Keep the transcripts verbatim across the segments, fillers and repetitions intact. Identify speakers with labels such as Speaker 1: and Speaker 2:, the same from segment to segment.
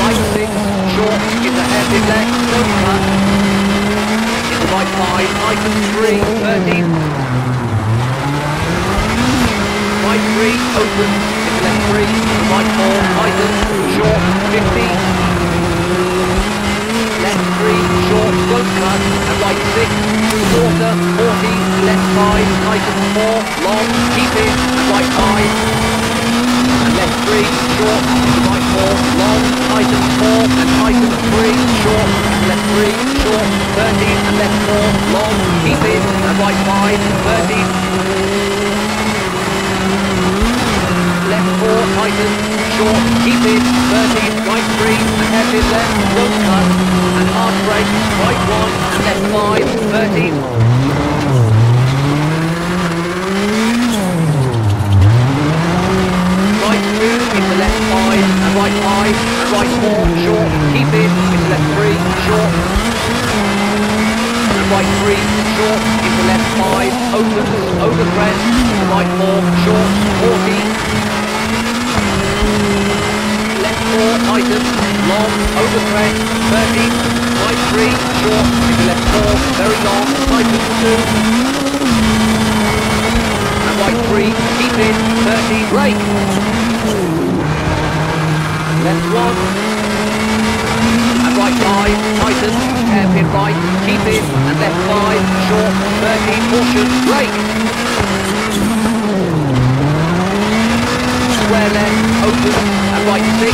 Speaker 1: right six, short, into hairpin left, don't cut. Into right five, tightens three, thirteen. Right three, open, into left three, right four, tightens, short, fifty. Left three, short, don't cut, and right six, through water, forty, left five, tightens four, long, keep it, and right five. And left three, short, into right four, long, tightens four, and tightens three, short, left three, short, thirteen, and left four, long, keep it, and right five, thirteen. Left four, tightens, short, keep it, thirteen, right three, and hairpin left, don't cut, and hard brake, right one, and left five, thirteen. Right two, into left five, and right five, and right four, short, keep it, into left three, short, and right three, short, into left five, opens, over crest, and right four, short, forty. Left four, tightens, long, over crest, thirty, right three, short, into left four, very long, tightens two. And right three, keep it, thirty, brake. Left one. And right five, tightens, hairpin right, keep it, and left five, short, thirty, caution, brake. Square left, open, and right six.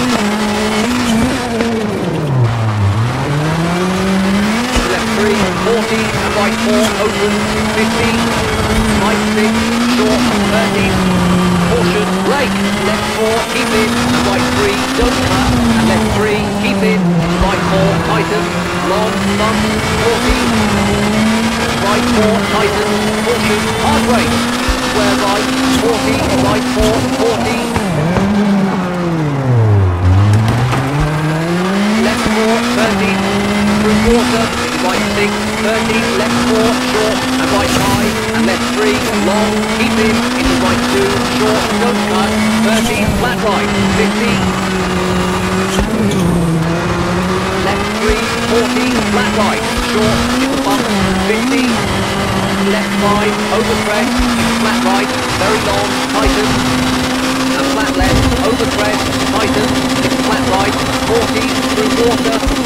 Speaker 1: Left three, forty, and right four, open, fifty. Right six, short, thirty. Caution, brake. Left four, keep it, and right three, don't cut. And left three, keep it, right four, tighten, long, bump, forty. Right four, tighten, caution, hard brake. Square right, forty, right four, forty. Left four, thirty, through water, right six, thirty, left four, short, and right five, and left three, long, keep in, into right two, short, don't cut, thirty, flat right, fifty. Left three, forty, flat right, short, into bump, fifty. Left five, over crest, flat right, very long, tighten, and flat left, over crest, tighten, flat right, forty, through water,